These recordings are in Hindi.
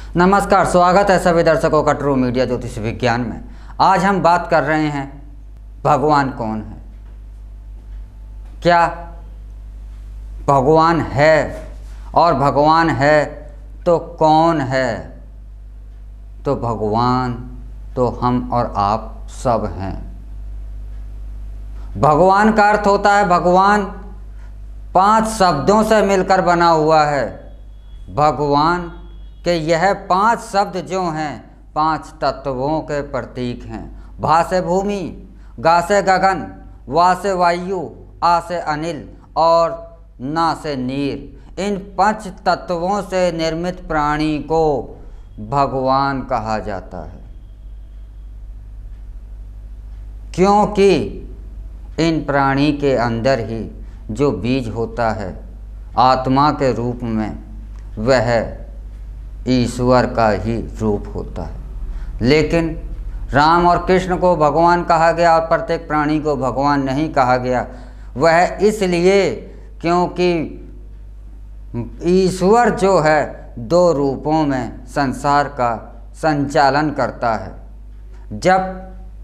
नमस्कार, स्वागत है सभी दर्शकों का ट्रू मीडिया ज्योतिष विज्ञान में। आज हम बात कर रहे हैं भगवान कौन है। क्या भगवान है, और भगवान है तो कौन है? तो भगवान तो हम और आप सब हैं। भगवान का अर्थ होता है, भगवान 5 शब्दों से मिलकर बना हुआ है। भगवान के यह 5 शब्द जो हैं 5 तत्वों के प्रतीक हैं। भा से भूमि, गा से गगन, वा से वायु, आ से अनिल और ना से नीर। इन 5 तत्वों से निर्मित प्राणी को भगवान कहा जाता है, क्योंकि इन प्राणी के अंदर ही जो बीज होता है आत्मा के रूप में, वह ईश्वर का ही रूप होता है। लेकिन राम और कृष्ण को भगवान कहा गया और प्रत्येक प्राणी को भगवान नहीं कहा गया। वह इसलिए क्योंकि ईश्वर जो है 2 रूपों में संसार का संचालन करता है। जब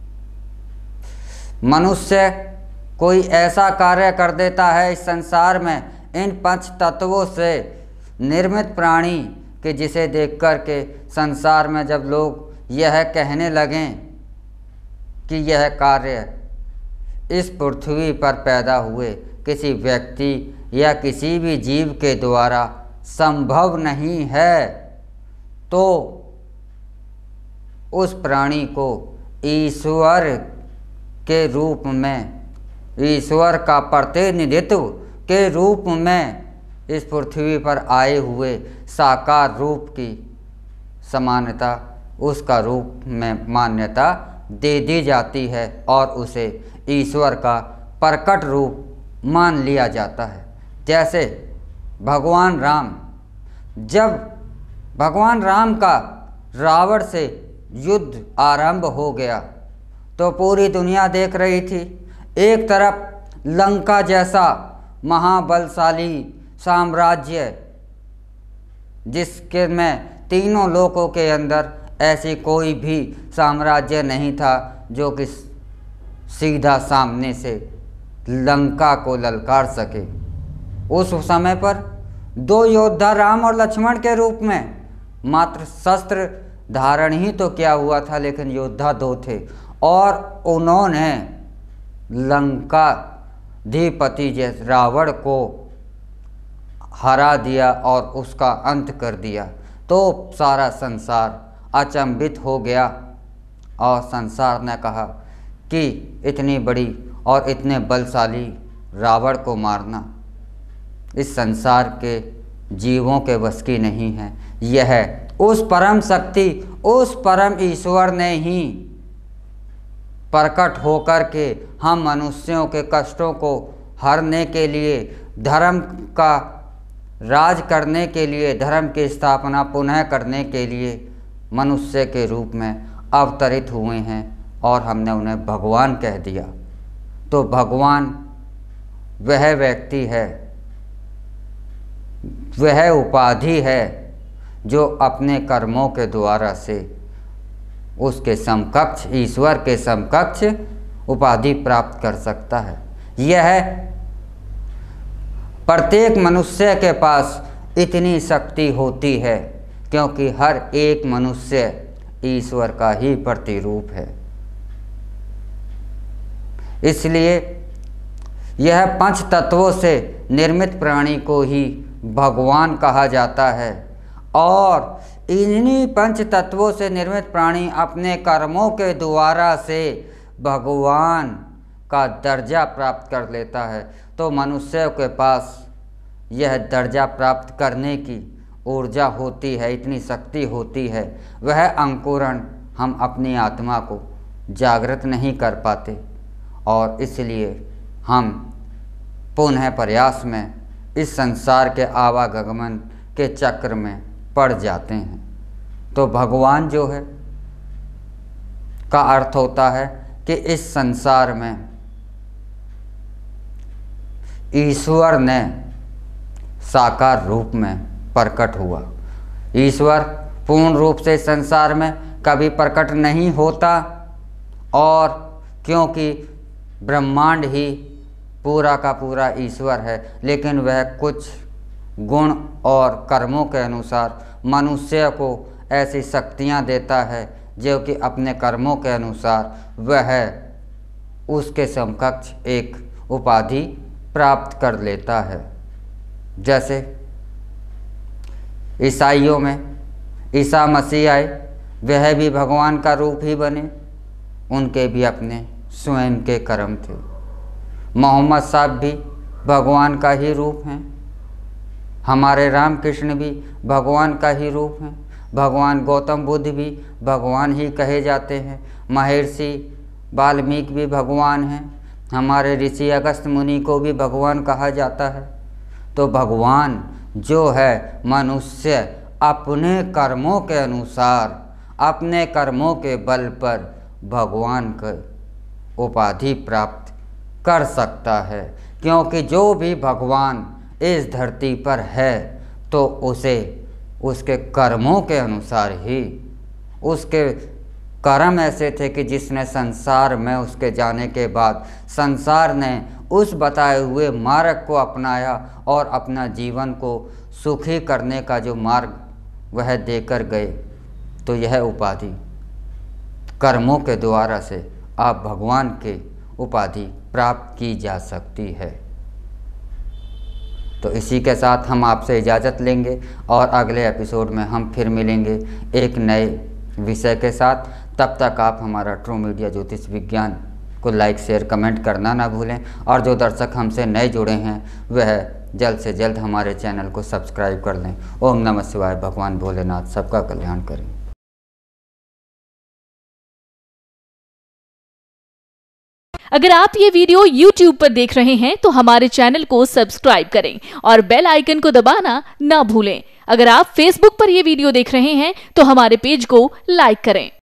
मनुष्य कोई ऐसा कार्य कर देता है इस संसार में इन 5 तत्वों से निर्मित प्राणी कि जिसे देख कर के संसार में जब लोग यह कहने लगें कि यह कार्य इस पृथ्वी पर पैदा हुए किसी व्यक्ति या किसी भी जीव के द्वारा संभव नहीं है, तो उस प्राणी को ईश्वर के रूप में, ईश्वर का प्रतिनिधित्व के रूप में इस पृथ्वी पर आए हुए साकार रूप की समानता, उसका रूप में मान्यता दे दी जाती है और उसे ईश्वर का प्रकट रूप मान लिया जाता है। जैसे भगवान राम, जब भगवान राम का रावण से युद्ध आरंभ हो गया तो पूरी दुनिया देख रही थी। एक तरफ लंका जैसा महाबलशाली साम्राज्य, जिसके में तीनों लोकों के अंदर ऐसी कोई भी साम्राज्य नहीं था जो कि सीधा सामने से लंका को ललकार सके। उस समय पर 2 योद्धा राम और लक्ष्मण के रूप में, मात्र शस्त्र धारण ही तो क्या हुआ था, लेकिन योद्धा 2 थे और उन्होंने लंकाधिपति जैसे रावण को हरा दिया और उसका अंत कर दिया। तो सारा संसार अचंभित हो गया और संसार ने कहा कि इतनी बड़ी और इतने बलशाली रावण को मारना इस संसार के जीवों के बस की नहीं है। यह उस परम शक्ति, उस परम ईश्वर ने ही प्रकट होकर के हम मनुष्यों के कष्टों को हरने के लिए, धर्म का राज करने के लिए, धर्म की स्थापना पुनः करने के लिए मनुष्य के रूप में अवतरित हुए हैं और हमने उन्हें भगवान कह दिया। तो भगवान वह व्यक्ति है, वह उपाधि है जो अपने कर्मों के द्वारा से उसके समकक्ष, ईश्वर के समकक्ष उपाधि प्राप्त कर सकता है। यह प्रत्येक मनुष्य के पास इतनी शक्ति होती है क्योंकि हर एक मनुष्य ईश्वर का ही प्रतिरूप है। इसलिए यह 5 तत्वों से निर्मित प्राणी को ही भगवान कहा जाता है और इन्हीं 5 तत्वों से निर्मित प्राणी अपने कर्मों के द्वारा से भगवान का दर्जा प्राप्त कर लेता है। तो मनुष्य के पास यह दर्जा प्राप्त करने की ऊर्जा होती है, इतनी शक्ति होती है। वह अंकुरण हम अपनी आत्मा को जागृत नहीं कर पाते और इसलिए हम पुनः प्रयास में इस संसार के आवागमन के चक्र में पड़ जाते हैं। तो भगवान जो है का अर्थ होता है कि इस संसार में ईश्वर ने साकार रूप में प्रकट हुआ। ईश्वर पूर्ण रूप से संसार में कभी प्रकट नहीं होता, और क्योंकि ब्रह्मांड ही पूरा का पूरा ईश्वर है, लेकिन वह कुछ गुण और कर्मों के अनुसार मनुष्य को ऐसी शक्तियाँ देता है जो कि अपने कर्मों के अनुसार वह उसके समकक्ष एक उपाधि प्राप्त कर लेता है। जैसे ईसाइयों में ईसा मसीह आए, वह भी भगवान का रूप ही बने, उनके भी अपने स्वयं के कर्म थे। मोहम्मद साहब भी भगवान का ही रूप हैं, हमारे रामकृष्ण भी भगवान का ही रूप हैं, भगवान गौतम बुद्ध भी भगवान ही कहे जाते हैं, महर्षि वाल्मीकि भी भगवान हैं, हमारे ऋषि अगस्त्य मुनि को भी भगवान कहा जाता है। तो भगवान जो है, मनुष्य अपने कर्मों के अनुसार, अपने कर्मों के बल पर भगवान की उपाधि प्राप्त कर सकता है, क्योंकि जो भी भगवान इस धरती पर है तो उसे उसके कर्मों के अनुसार ही, उसके कर्म ऐसे थे कि जिसने संसार में उसके जाने के बाद संसार ने उस बताए हुए मार्ग को अपनाया और अपना जीवन को सुखी करने का जो मार्ग वह देकर गए। तो यह उपाधि कर्मों के द्वारा से आप भगवान के उपाधि प्राप्त की जा सकती है। तो इसी के साथ हम आपसे इजाज़त लेंगे और अगले एपिसोड में हम फिर मिलेंगे एक नए विषय के साथ। तब तक आप हमारा ट्रू मीडिया ज्योतिष विज्ञान को लाइक शेयर कमेंट करना ना भूलें, और जो दर्शक हमसे नए जुड़े हैं वह जल्द से जल्द हमारे चैनल को सब्सक्राइब कर लें। ओम नमः शिवाय। भगवान भोलेनाथ सबका कल्याण करें। अगर आप ये वीडियो YouTube पर देख रहे हैं तो हमारे चैनल को सब्सक्राइब करें और बेल आइकन को दबाना ना भूलें। अगर आप Facebook पर ये वीडियो देख रहे हैं तो हमारे पेज को लाइक करें।